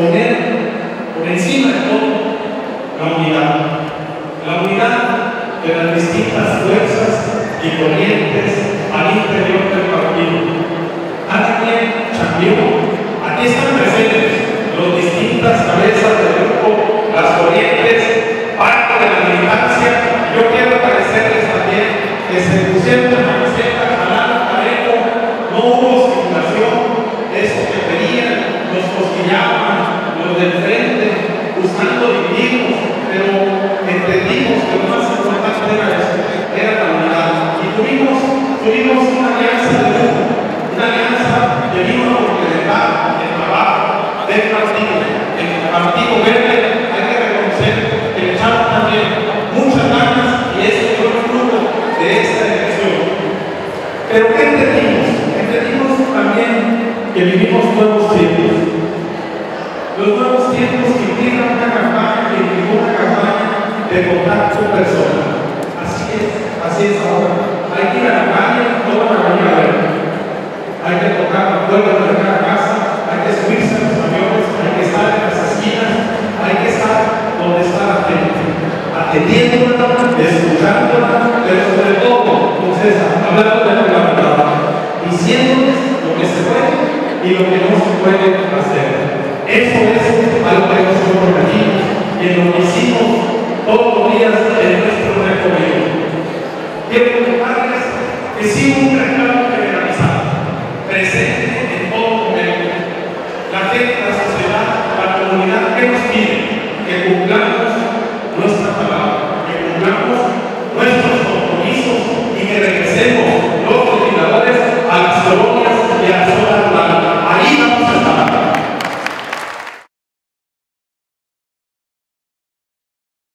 poner por encima de todo la unidad. La unidad de las distintas fuerzas y corrientes al interior del partido. Cada quien cambió. Aquí están presentes las distintas cabezas del grupo, las corrientes, parte de la militancia. Yo quiero agradecerles también que se pusieron la camiseta, jalaron parejo, no hubo simulación, eso que pedían, nos cosquillaban, los del frente, buscando dividirnos, pero entendimos que lo más importante era la unidad. Y tuvimos una alianza de grupo, una alianza que vino a complementar el trabajo del partido. El Partido Verde, hay que reconocer que le echaron también muchas ganas y eso fue el fruto de esta elección. Pero ¿qué entendimos? Entendimos también que vivimos nuevos tiempos. Los nuevos tiempos que implican una campaña, de contacto personal. Así es ahora. Hay que ir a la calle, no van a venir a ver. Hay que tocar la puerta de cada casa, hay que subirse a los aviones, hay que estar en las esquinas, hay que estar donde está la gente, atendiéndola, escuchándola, pero sobre todo, entonces, hablando de la verdad, diciéndoles lo que se puede y lo que no se puede hacer. Eso es algo que nosotros prometimos y en lo que hicimos todos los días en nuestro recorrido. Quiero contarles que sí hubo un reclamo generalizado, presente en todo momento. La gente, la sociedad, la comunidad, ¿qué nos pide? Que